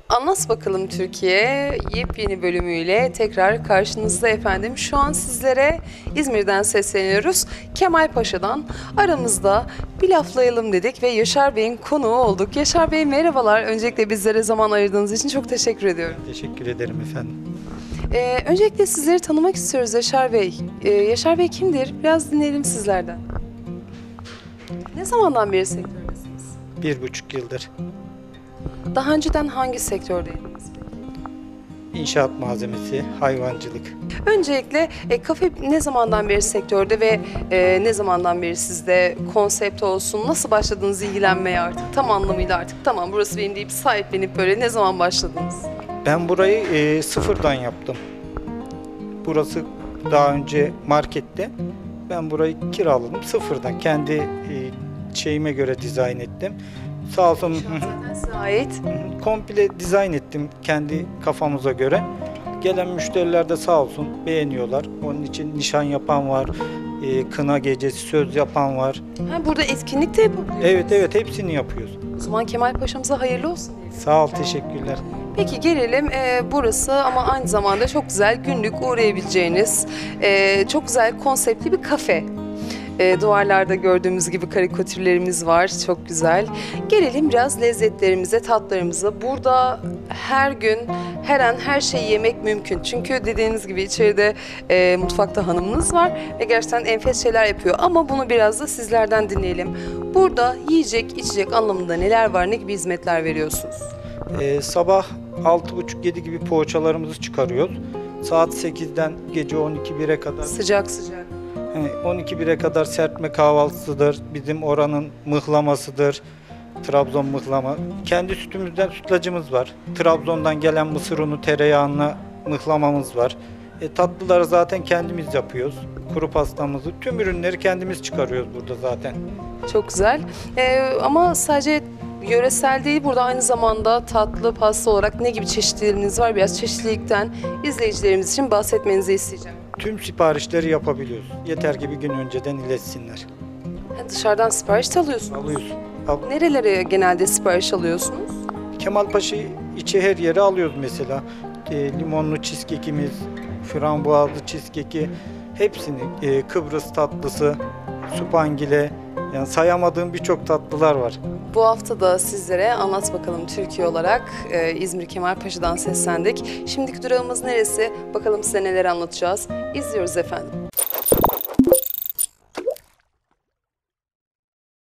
Anlat Bakalım Türkiye yepyeni bölümüyle tekrar karşınızda efendim. Şu an sizlere İzmir'den sesleniyoruz. Kemal Paşa'dan aramızda bir laflayalım dedik ve Yaşar Bey'in konuğu olduk. Yaşar Bey merhabalar. Öncelikle bizlere zaman ayırdığınız için çok teşekkür ediyorum. Teşekkür ederim efendim. Öncelikle sizleri tanımak istiyoruz Yaşar Bey. Yaşar Bey kimdir? Biraz dinleyelim sizlerden. Ne zamandan beri sektördesiniz? 1,5 yıldır Daha önceden hangi sektördeydiniz? inşaat malzemesi, hayvancılık. Öncelikle kafe ne zamandan beri sektörde ve ne zamandan beri sizde konsept olsun, nasıl başladınız ilgilenmeye artık tam anlamıyla artık tamam burası benim deyip sahiplenip böyle ne zaman başladınız? Ben burayı sıfırdan yaptım. Burası daha önce markette. Ben burayı kiraladım sıfırdan. Kendi şeyime göre dizayn ettim. Sağ olsun Zaten size ait. komple dizayn ettim kendi kafamıza göre. Gelen müşteriler de sağ olsun beğeniyorlar. Onun için nişan yapan var, kına gecesi söz yapan var. Ha, burada etkinlik de yapabiliyorsunuz. Evet hepsini yapıyoruz. O zaman Kemal Paşa'mıza hayırlı olsun diyelim. Sağ ol, teşekkürler. Peki gelelim burası ama aynı zamanda çok güzel günlük uğrayabileceğiniz çok güzel konseptli bir kafe. Duvarlarda gördüğümüz gibi karikatürlerimiz var. Çok güzel. Gelelim biraz lezzetlerimize, tatlarımıza. Burada her gün, her an her şeyi yemek mümkün. Çünkü dediğiniz gibi içeride mutfakta hanımınız var ve gerçekten enfes şeyler yapıyor. Ama bunu biraz da sizlerden dinleyelim. Burada yiyecek, içecek anlamında neler var, ne gibi hizmetler veriyorsunuz? Sabah 6.30-7 gibi poğaçalarımızı çıkarıyoruz. Saat 8'den gece 12-1'e kadar. Sıcak sıcak. 12-1'e kadar serpme kahvaltısıdır. Bizim oranın mıhlamasıdır. Trabzon mıhlama. Kendi sütümüzden sütlacımız var. Trabzon'dan gelen mısır unu tereyağına mıhlamamız var. Tatlıları zaten kendimiz yapıyoruz. Kuru pastamızı, tüm ürünleri kendimiz çıkarıyoruz burada zaten. Çok güzel. Ama sadece yöresel değil, burada aynı zamanda tatlı, pasta olarak ne gibi çeşitleriniz var? Biraz çeşitlilikten izleyicilerimiz için bahsetmenizi isteyeceğim. Tüm siparişleri yapabiliyoruz. Yeter ki bir gün önceden iletsinler. Dışarıdan sipariş de alıyorsunuz. Alıyoruz. Nerelere genelde sipariş alıyorsunuz? Kemalpaşa içi her yere alıyoruz mesela. Limonlu cheesecake'imiz, frambuazlı cheesecake'i, hepsini, Kıbrıs tatlısı, supangile, yani sayamadığım birçok tatlılar var. Bu hafta da sizlere Anlat Bakalım Türkiye olarak İzmir Kemalpaşa'dan seslendik. Şimdiki durağımız neresi? Bakalım size neler anlatacağız. İzliyoruz efendim.